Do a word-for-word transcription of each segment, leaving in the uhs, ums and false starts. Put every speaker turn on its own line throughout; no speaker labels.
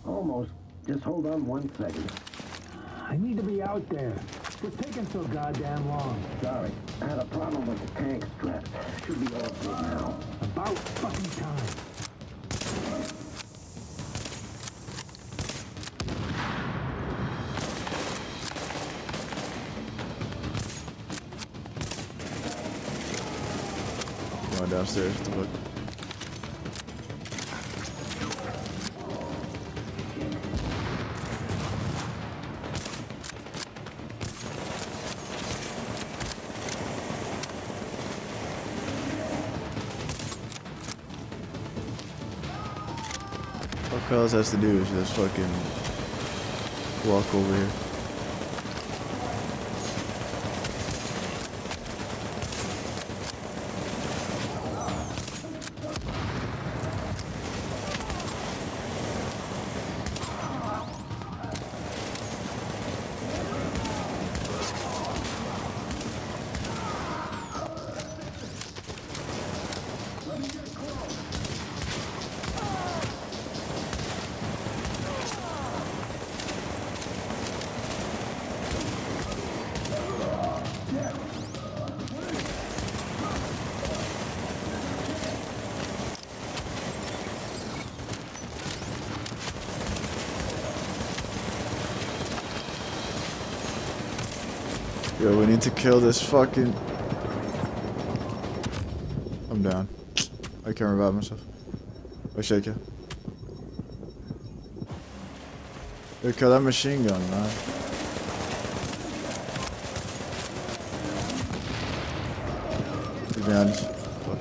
Almost. Just hold on one second.
I need to be out there. It's taking so goddamn long.
Sorry. I had a problem with the tank strap. Should be all good now.
About fucking time.
Going downstairs to look. All else has to do is just fucking walk over here. Yo, we need to kill this fucking... I'm down. I can't revive myself. I shake you. Yo, kill that machine gun, man. To be honest. Fuck.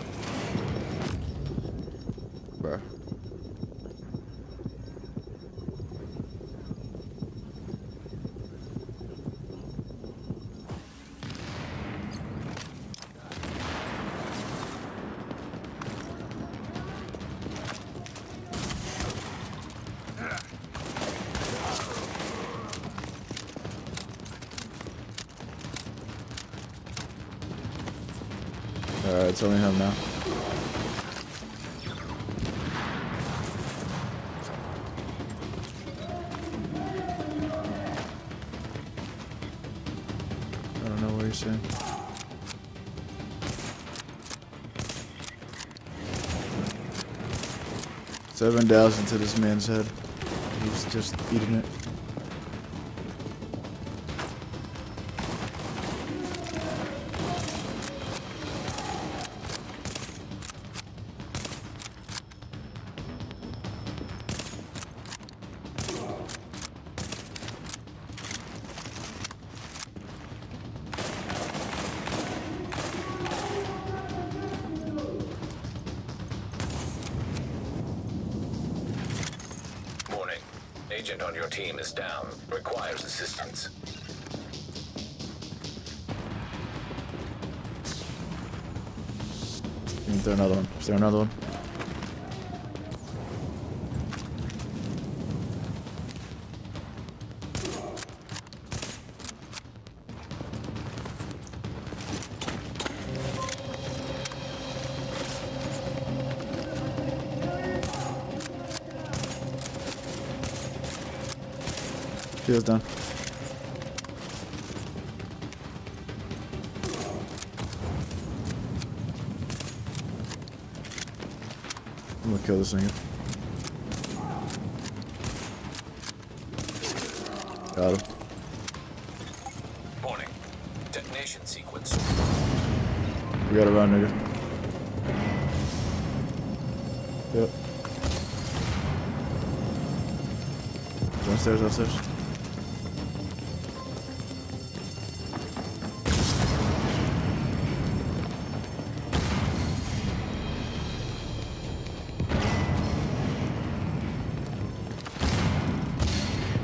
Bruh. Alright, it's only him now. I don't know what you're saying. Seven thousand to this man's head. He's just eating it.
Agent on your team is down. Requires assistance.
Is there another one? Is there another one? Shield's done. I'm gonna kill this thing. Got him.
Warning. Detonation sequence.
We got a run, nigga. Yep. Downstairs, downstairs.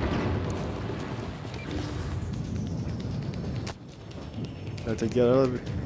Gotta take the elevator.